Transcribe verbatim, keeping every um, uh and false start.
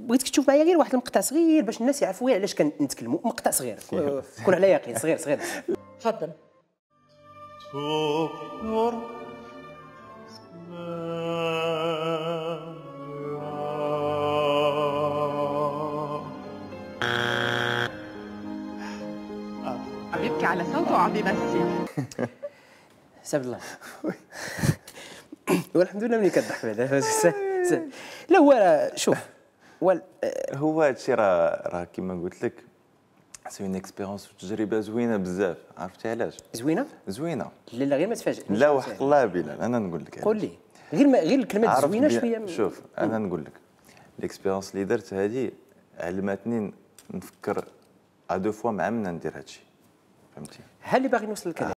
بغيتك تشوف معايا غير واحد المقطع صغير باش الناس يعرفوا علاش كنتكلموا، مقطع صغير كون على يقين، صغير صغير. تفضل. عم يبكي على صوته وعم بيمثل. سبحان الله. والحمد لله ملي كضحك بعدا. لا هو شوف هو هو هادشي راه راه كيما قلت لك سي اون اكسبيرونس وتجربه زوينه بزاف. عرفتي علاش؟ زوينه؟ زوينه. لا لا غير ما تفاجئنيش. لا وحق الله بلال انا نقول لك. قول لي غير ما غير الكلمات زوينه شويه. شوف انا نقول لك الاكسبيرونس اللي درت هذه علمتني نفكر ا دو فوا مع من ندير هادشي. فهمتي؟ ها اللي باغي نوصل لك.